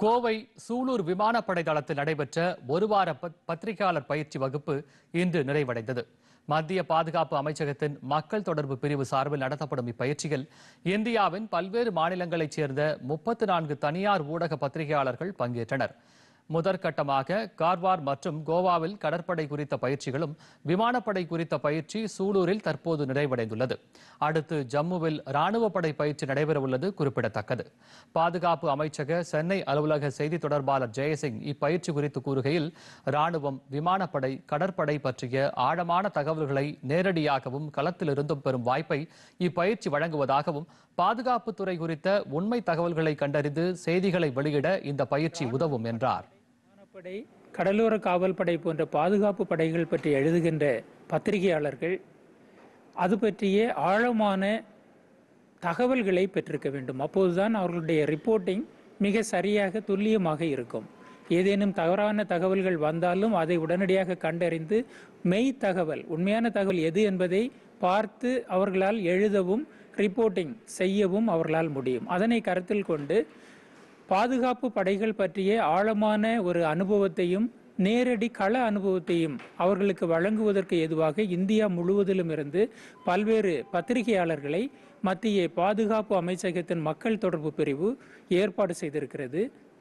கோவை சூலூர் விமானப்படை தளத்தில் நடைபெற்ற ஒருவார பத்திரிகையாளர் பயிற்சி வகுப்பு இன்று நிறைவடைந்தது. மத்திய பாதுகாப்பு அமைச்சகத்தின் மக்கள் தொடர்பு பிரிவு சார்பில் நடத்தப்படும் இப்பயிற்சியில் இந்தியாவின் பல்வேறு மாநிலங்களைச் சேர்ந்த 34 தனியார் ஊடக பத்திரிகையாளர்கள் பங்கேற்றனர். முதற்கட்டமாக கார்வார் மற்றும் கோவாவில் கடற்படை குறித்த பயிற்சிகளும் விமானப்படை குறித்த பயிற்சி சூலூரில் தற்போது நிறைவடைந்துள்ளது. அடுத்து ஜம்முவில் ராணுவப்படை பயிற்சி நடைபெறவுள்ளது குறிப்பிடத்தக்கது. பாதுகாப்பு அமைச்சக சென்னை அலுவலக செய்தி தொடர்பாளர் ஜெயசிங் இப்பயிற்சி குறித்து கூறுகையில், ராணுவம், விமானப்படை, கடற்படை பற்றிய ஆழமான தகவல்களை நேரடியாகவும் களத்திலிருந்தும் பெறும் வாய்ப்பை இப்பயிற்சி வழங்குவதாகவும், பாதுகாப்புத்துறை குறித்த உண்மை தகவல்களை கண்டறிந்து செய்திகளை வெளியிட இந்த பயிற்சி உதவும் என்றார். படை, கடலோர காவல் படை போன்ற பாதுகாப்பு படைகள் பற்றி எழுதுகின்ற பத்திரிகையாளர்கள் அது பற்றிய ஆழமான தகவல்களை பெற்றிருக்க வேண்டும். அப்போதுதான் அவர்களுடைய ரிப்போர்ட்டிங் மிக சரியாக துல்லியமாக இருக்கும். ஏதேனும் தவறான தகவல்கள் வந்தாலும் அதை உடனடியாக கண்டறிந்து மெய் தகவல், உண்மையான தகவல் எது என்பதை பார்த்து அவர்களால் எழுதவும் ரிப்போர்ட்டிங் செய்யவும் அவர்களால் முடியும். அதனை கருத்தில் கொண்டு பாதுகாப்பு படைகள் பற்றிய ஆழமான ஒரு அனுபவத்தையும் நேரடி கள அனுபவத்தையும் அவர்களுக்கு வழங்குவதற்கு ஏதுவாக இந்தியா முழுவதிலும் இருந்து பல்வேறு பத்திரிகையாளர்களை மத்திய பாதுகாப்பு அமைச்சகத்தின் மக்கள் தொடர்பு பிரிவு ஏற்பாடு செய்திருக்கிறது.